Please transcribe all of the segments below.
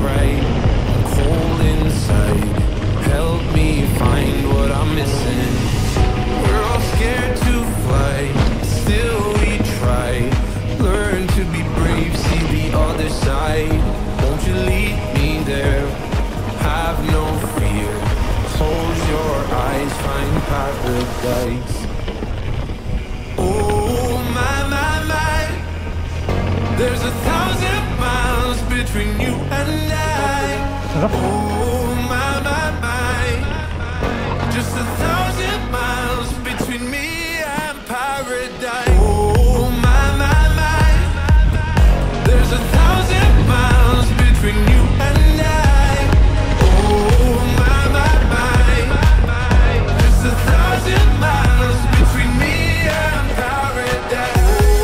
right. I'm cold inside. Help me find what I'm missing. We're all scared to fly, still we try. Learn to be brave, see the other side. Won't you lead me there? Have no fear. Close your eyes, find paradise. Oh my, my, my. There's 1,000 miles between you and I. Oh my, my, my. Just 1,000 miles between me and paradise. Oh my, my, my. There's 1,000 miles between you and I. Oh my, my, my. Just 1,000 miles between me and paradise.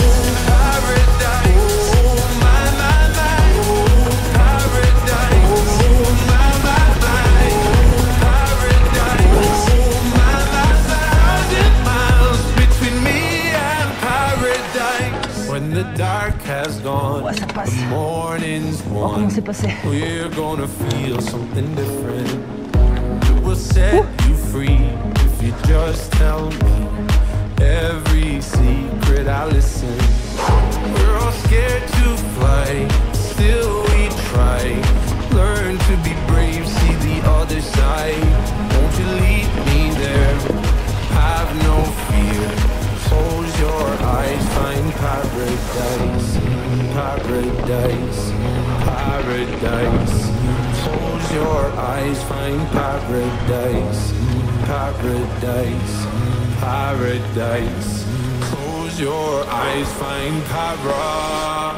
When the dark has gone, the morning's won. We're gonna feel something different. It will set you free if you just tell me every secret I listen. We're all scared to fly, still we try. Learn to be brave, see the other side. Won't you lead me there? Have no fear. Close your eyes, find paradise, paradise, paradise. Close your eyes, find paradise, paradise, paradise. Close your eyes, find para.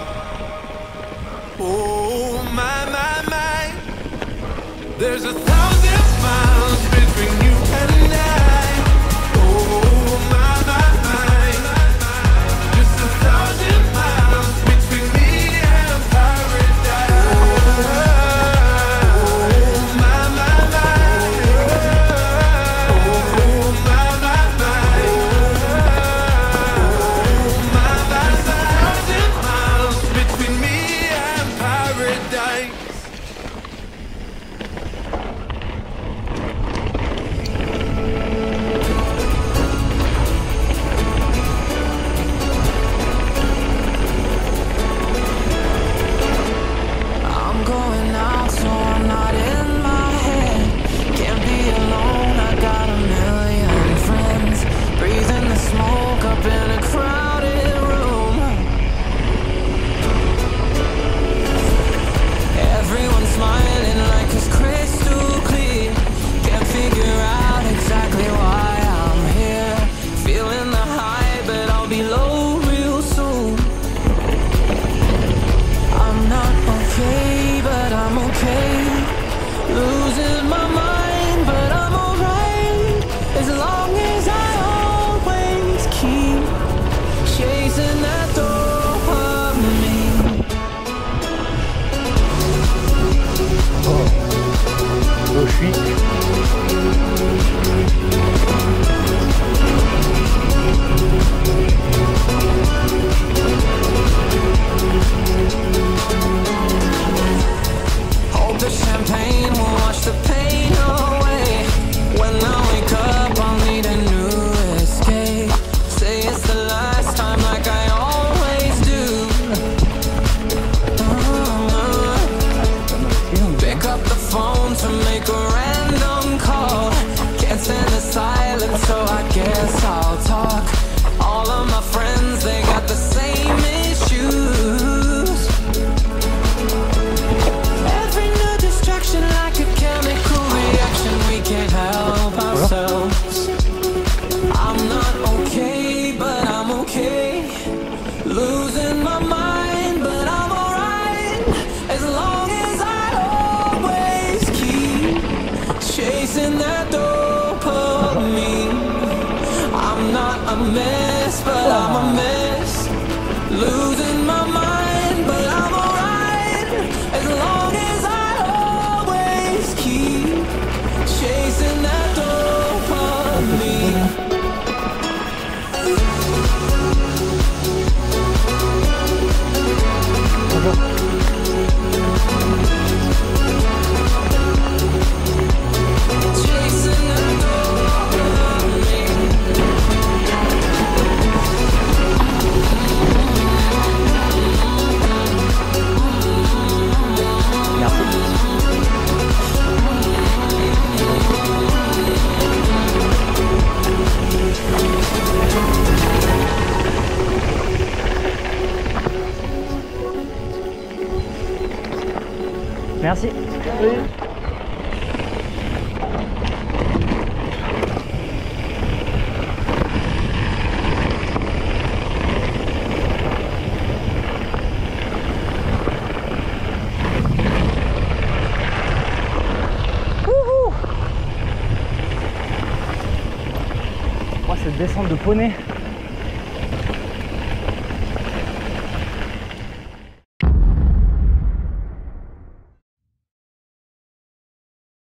Oh my, my, my. There's 1,000 miles between you and I. Oh my, my, my. Just 1,000 miles between me and paradise. Oh my, my, my. Oh my, my, my. Oh my, my, 1,000 miles between me and paradise. Losing my mind, but I'm alright as long as I always keep chasing that dopamine. Merci. Oui. Cette descente de poney